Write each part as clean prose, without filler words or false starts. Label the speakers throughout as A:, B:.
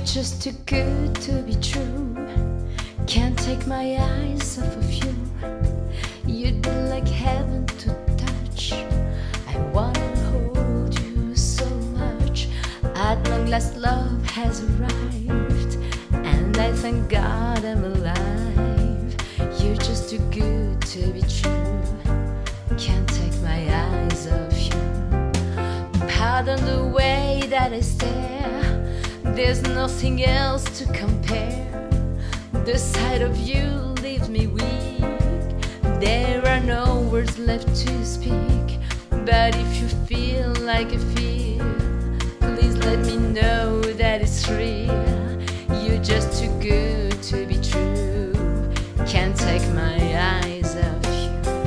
A: just too good to be true. Can't take my eyes off of you. You'd be like heaven to touch. I wanna hold you so much. At long last love has arrived, and I thank God I'm alive. You're just too good to be true. Can't take my eyes off you. Pardon the way that I stare. There's nothing else to compare. The sight of you leaves me weak. There are no words left to speak. But if you feel like I feel, please let me know that it's real. You're just too good to be true. Can't take my eyes off you.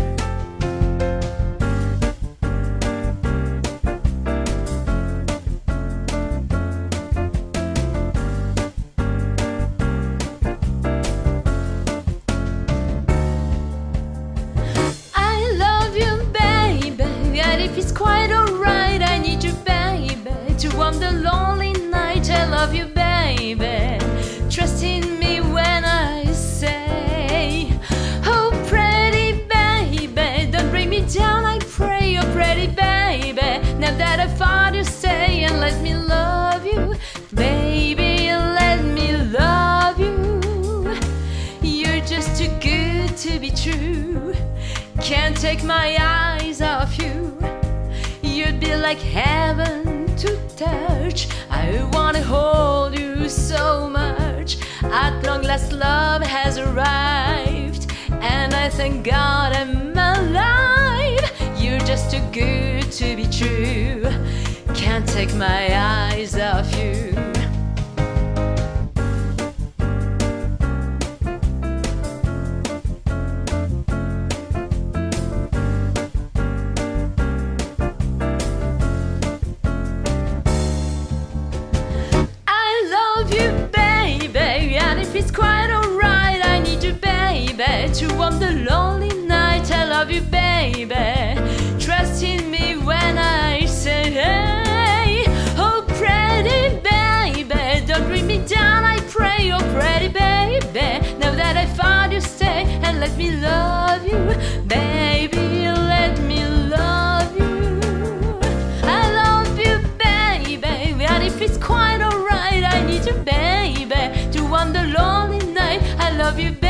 A: If it's quite alright, I need you, baby, to warm the lonely night. I love you, baby. Trust in me when I say, oh, pretty baby, don't bring me down, I pray. Oh, pretty baby, now that I found you, stay and let me love you, baby, let me love you. You're just too good to be true. Can't take my eyes off you. You'd be like heaven to touch. I wanna hold you so much. At long last love has arrived, and I thank God I'm alive. You're just too good to be true. Can't take my eyes off you. It's quite alright, I need you, baby, to warm the lonely night. I love you, baby. Trust in me when I say, hey, oh, pretty baby, don't bring me down, I pray. Oh, pretty baby, now that I found you, stay and let me love you, baby, let me love you. I love you, baby, and if it's quite alright, I need you, baby, to warm the lonely night. I love you, baby.